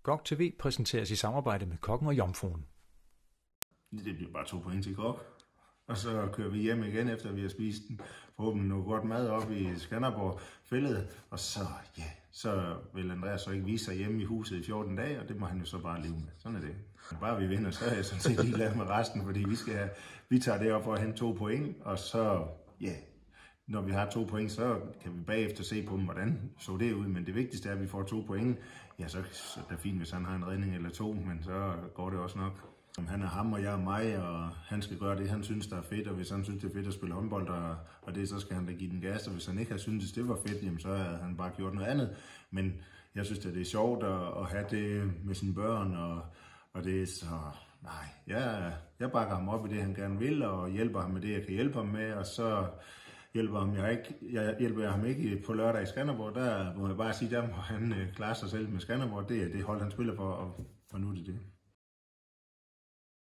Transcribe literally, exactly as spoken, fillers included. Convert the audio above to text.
G O G T V præsenteres i samarbejde med Kokken og Jomfruen. Det bliver bare to point til G O G. Og så kører vi hjem igen, efter vi har spist den. Forhåbentlig noget godt mad op i Skanderborg fældet. Og så, ja, så vil Andreas så ikke vise sig hjemme i huset i fjorten dage, og det må han jo så bare leve med. Sådan er det. Bare vi vinder, så er jeg sådan set ligeglad med resten, fordi vi, skal have, vi tager det op for at hente to point, og så, ja, når vi har to point, så kan vi bagefter se på dem, hvordan så det ud. Men det vigtigste er, at vi får to point. Ja, så, så er det fint, hvis han har en redning eller to, men så går det også nok. Han er ham, og jeg er mig, og han skal gøre det, han synes, der er fedt, og hvis han synes, det er fedt at spille håndbold, og, og det, så skal han da give den gas, og hvis han ikke har syntes, det var fedt, jamen, så havde han bare gjort noget andet. Men jeg synes, det er sjovt at, at have det med sine børn, og, og det er så, nej, jeg, jeg bakker ham op i det, han gerne vil, og hjælper ham med det, jeg kan hjælpe ham med, og så hjælper, ham, jeg ikke, jeg hjælper ham ikke på lørdag i Skanderborg, der må jeg bare sige, der må han klare sig selv med Skanderborg, det er det hold, han spiller for, og, og nu er det det.